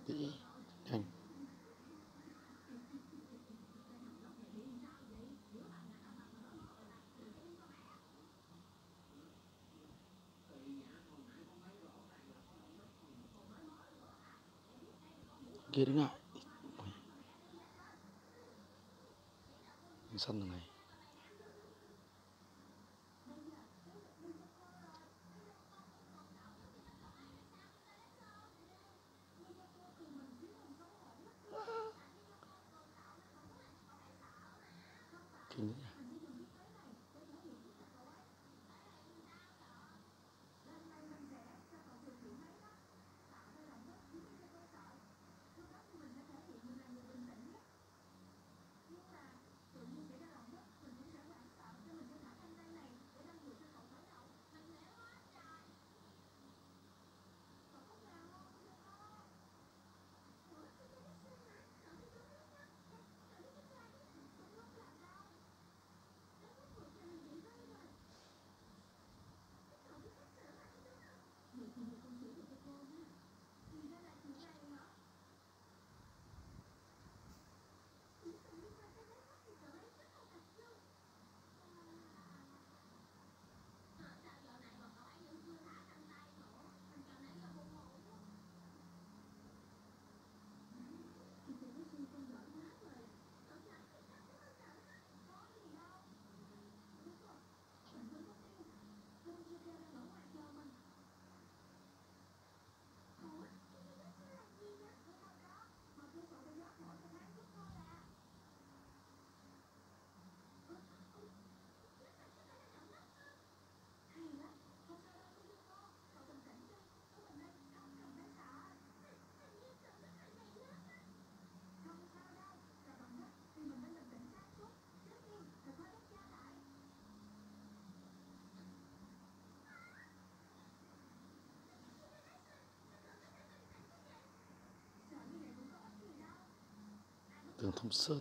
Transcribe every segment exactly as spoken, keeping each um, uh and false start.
Nghĩ nhanh. Kia đứng lại. Săn rồi này. Kinh đấy. Đường Thông Sơn.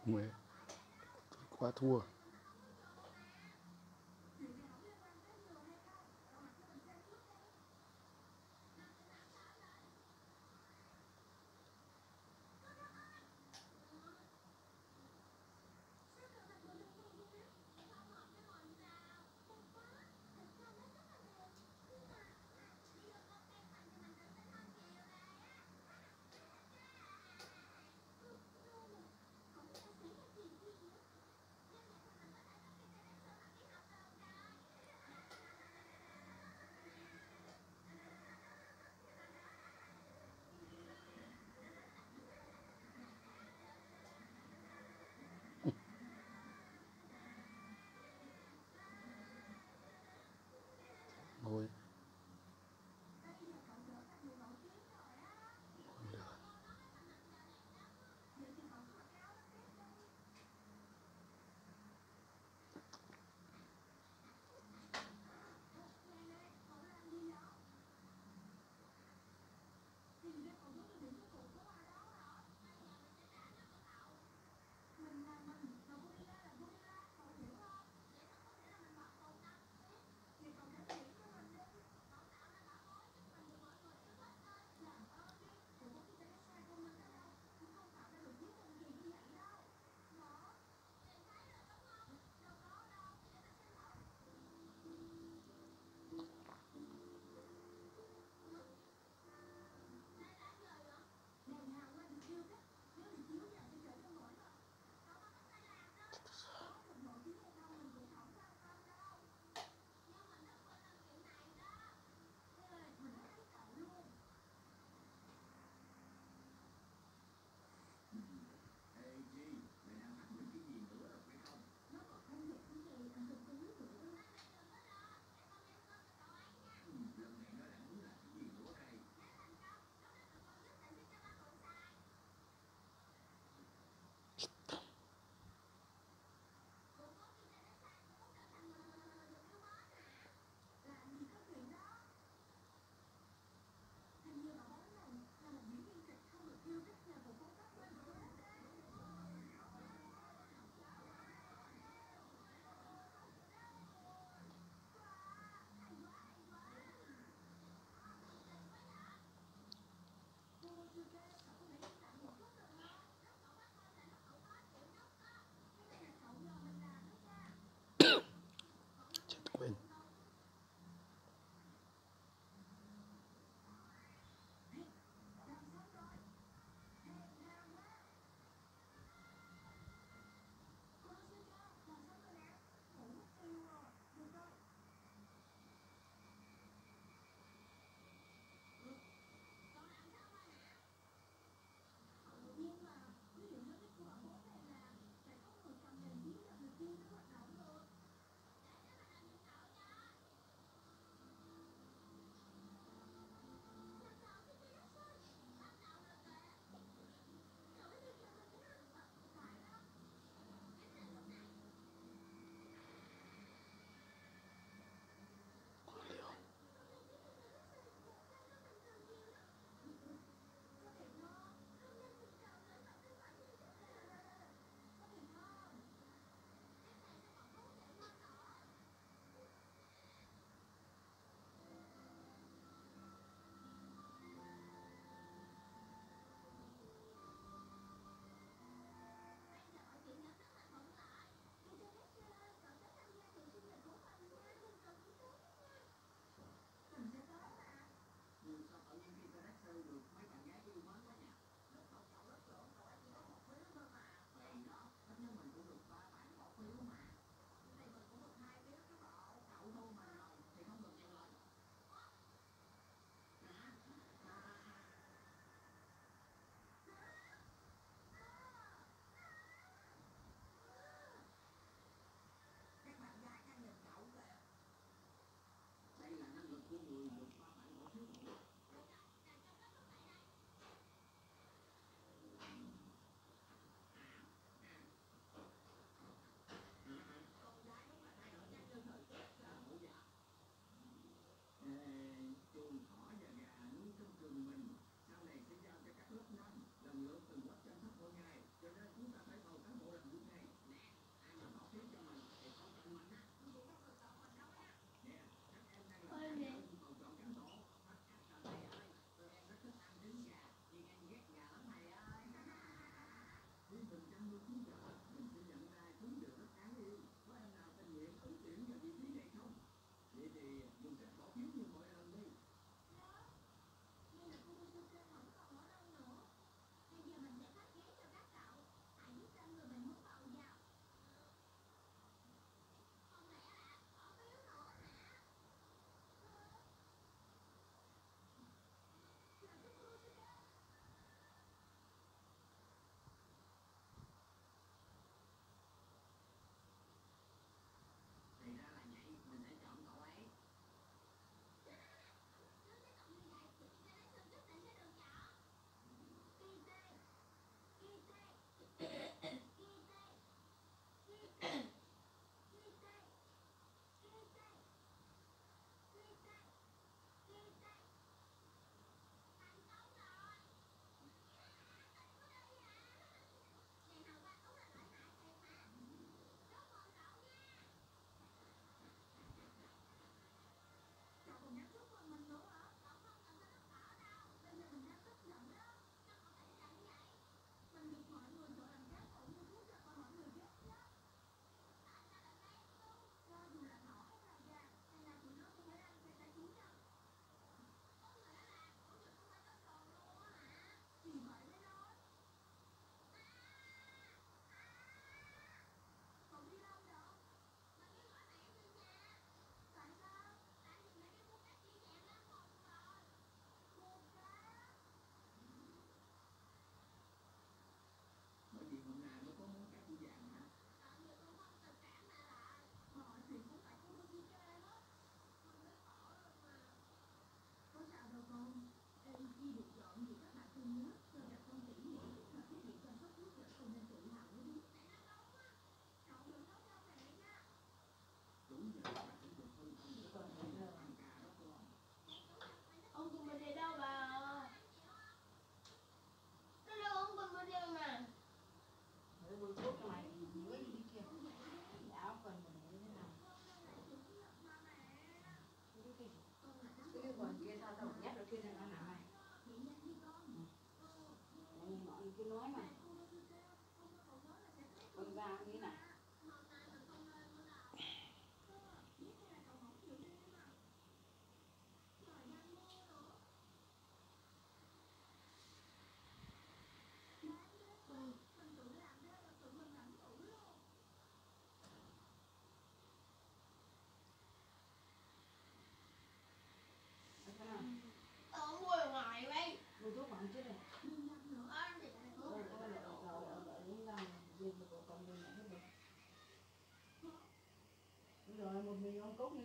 mẹ quá thua.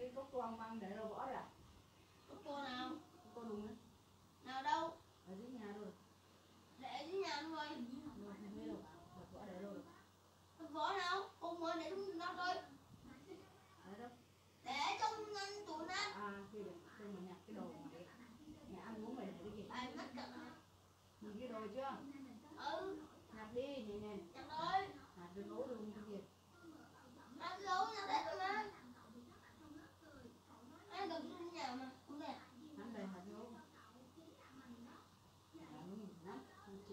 cái cốc toang băng để đâu bỏ ra? Cốc to nào? Cốc to đúng đấy. Nào đâu? Ở dưới nhà rồi. Để dưới nhà luôn rồi. Rồi không biết đâu. Vật vỏ để đâu rồi? Vật vỏ nào? Ông mới để trong nắp rồi. Để đâu? Để trong ngăn tủ nắp. À kia để trong mà nhặt cái đồ mà để mẹ ăn uống mày để cái gì? À nắp cận hả? Nhìn cái đồ chưa? Ừ. Nhặt đi, nhìn nhìn. Nhặt rồi. Nhặt cái gấu luôn cái gì? Nhặt gấu nhặt hết rồi mà. Anh cầm xuống nhà mà. Không thể. Hắn đây hạt gấu. À, đúng rồi, nắp, không chịu.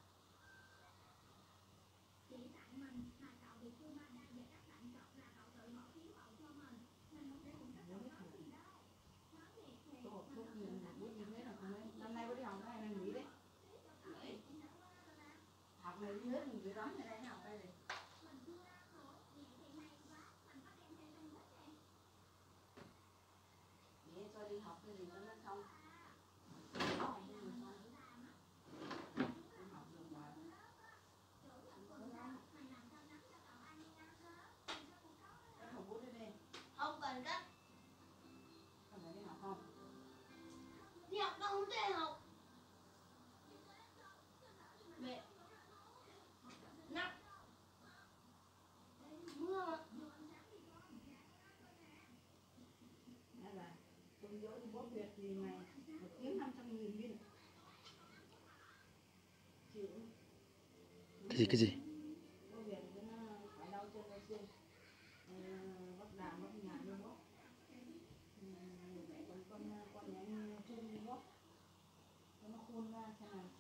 Năm nay có đi học hay là nghỉ đấy? Học này đi hết mình cứ đóng ở đây học đây này. Để cho đi học cái gì cho nó xong. Học cái gì xong. Học được mà. Cắt hộp bút đi đi. Không cần cắt. Cần phải đi học không? Đi học đâu không thể học. Mẹ. Nắp. Mưa mà. Hay là tôi dỗ đi bóp việc thì ngày một tiếng năm trăm nghìn viên. Chịu. Cái gì cái gì? Bóp việc thì nó phải đau chân đau xương. Bóp đàm bóp nhà đi bóp. Mẹ còn con con nhà anh Trung đi bóp. Cho nó khôn ra xem nào.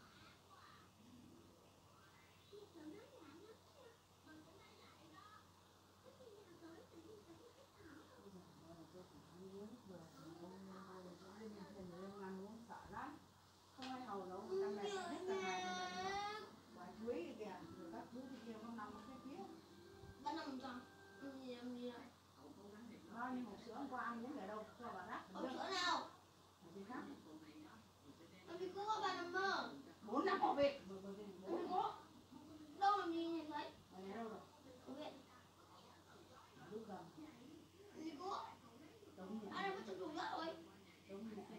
Không ai hầu đâu, trong này hết cả ngày rồi. Quả chuối kìa, rồi các thứ kia không nằm ở cái phía. Đã nằm trong. Làm gì làm gì rồi? Bao nhiêu hộp sữa hôm qua ăn uống để đâu cho bà rác. Hộp sữa nào? Ở trên khác. Làm gì có bà nằm mơ? Bốn năm hộp vịt. Làm gì có? Đâu làm gì nhìn thấy? Ở này đâu rồi? Không biết. Lúc cầm. Làm gì có? Đúng nhỉ. Ai đang có trong tủ rác rồi? Đúng nhỉ.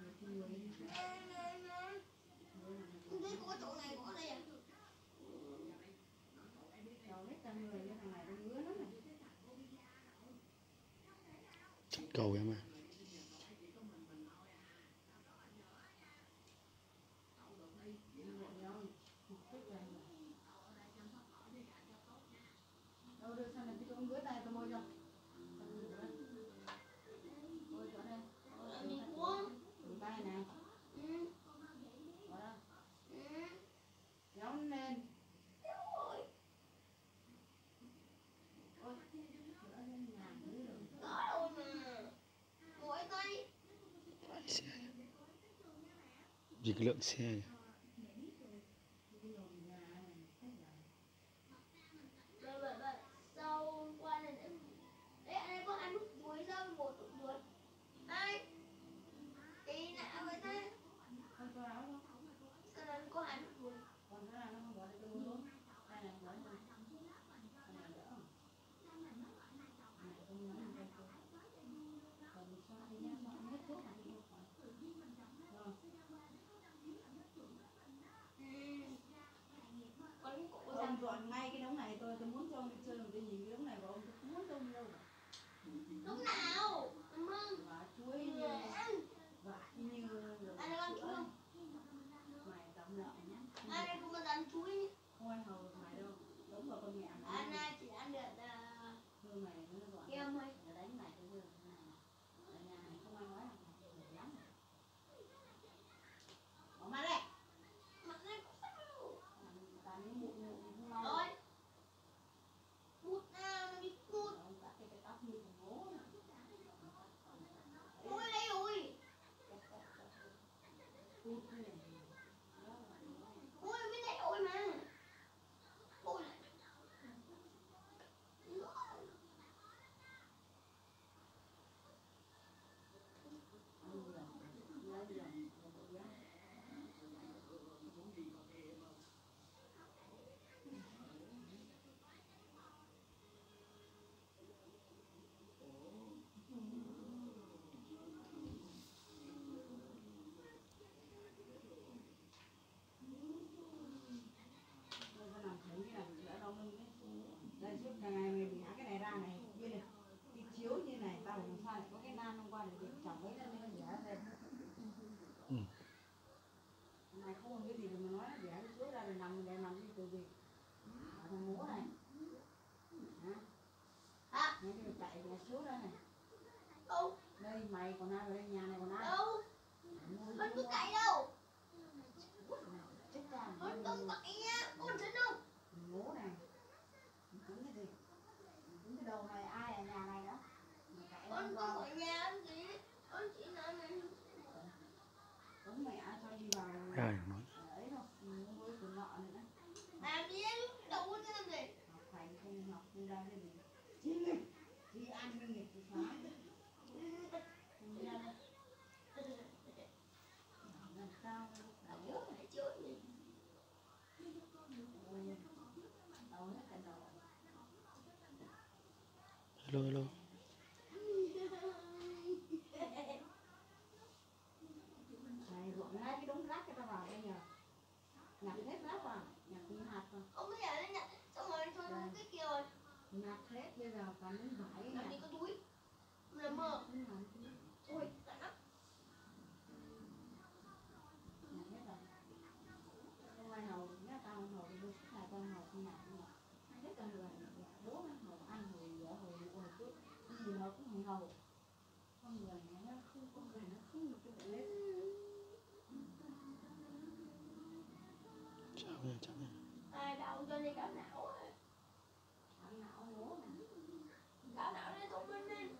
Không thấy có chỗ này có đây à? Đầu hết cả người như thằng này nó ngứa lắm này. Chặt cầu em à. Đâu đưa sang này cái chỗ ngứa tay tôi môi cho. Môi chỗ đây. Làm gì có? Rửa tay này. Ừ. Có đâu? Ừ. Kéo lên. Ôi. Ôi. Rửa lên nhà nữa rồi. Có đâu mà. Mỗi tay. Vãi xe. Vì cái lượng xe này. Vậy vậy vậy. Sau qua này để... Đấy anh ấy có hai nút chuối sao một nút chuối. Ai? Tí nạ vậy ta. Không cho áo đâu. Sao nó có hai nút chuối? Còn cái này nó không bỏ để tôi mua luôn. Đây này, bỏ đây. Cái này đỡ không? Này, tôi nói như vậy thôi. Còn xoa đi nhá, xoa hết thuốc này đi. Rồi. Con cổ Ông dọn ngay cái đống này tôi tôi muốn cho ông đi chơi, tôi nhìn cái đống này của ông tôi không muốn cho ông đâu cả. lúc nào? Mừng. Và chuối như và như Anh đang ăn chuối không? mày tạm lợn nhá. Anh đây không bao giờ ăn chuối. Không ai hầu được mày đâu. Đúng rồi con mẹ mày. Anh này chỉ ăn được uh, Hương mày nó dọn. kem thôi. Để đánh mày cái hương này. Ở nhà này không ai nói là mày lắm. Bỏ mặt đây. Mặt này có sao đâu. Ta miếng mụn mụn không mau. Rồi. Mụt nào nó bị mụt. Ông cắt cái tóc như thằng bố. gì? Thằng múa này. Hả? Hả? Mấy cái chạy về xuống đây này. Đâu? Đây mày còn ai vào đây, nhà này còn ai? Đâu? Mình có cậy đâu. Chết ra. Mình không cậy nha. Con xin không? Múa này. Tính cái gì? Tính cái đầu này ai ở nhà này đó? Con không ở nhà anh gì. Con chỉ nói mày. Đúng mày ai cho đi vào Rồi, nói. ấy đâu, muốn với từ nọ nữa. Làm gì đấy, đâu có làm gì. Học hành không học không ra cái gì. Chỉ nghịch, chỉ ăn cái nghịch thì phá. Không ra đây. Làm sao đau Phải chữa gì. đau hết cả đầu. Hello, hello. Này gọn ngay cái đống rác cho tao vào đây nhờ. Nhặt hết rác vào, nhặt những hạt vào. Ông bây giờ nó nhặt, xong rồi thôi cái kia rồi. Nhặt hết bây giờ còn những vải Làm gì nhặt. có túi. Là mơ. Ôi, lạnh lắm. Nhặt hết rồi. Không ai hầu nhá, tao không hầu đi, là tao hầu không nhặt nữa. Hết cả người, bố nó hầu ăn hồi dở hồi hồi cứ cái gì nó cũng không hầu. Con người nó không, con người nó không được cái đấy. Chào nha, chào nha. Ai đâu cho đi cáo não á. Cáo não bố này. Cáo não đi thông minh đi.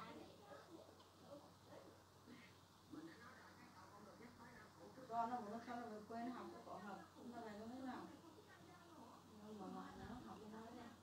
Con nó nó sao nó quên học cái cổ học, nó này nó thế nào? Nhưng mà ngoại nó học cái đó đấy.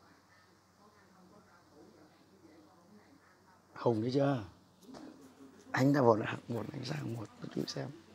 Hùng thấy chưa? Anh đã vột là một, anh sang một, chú xem.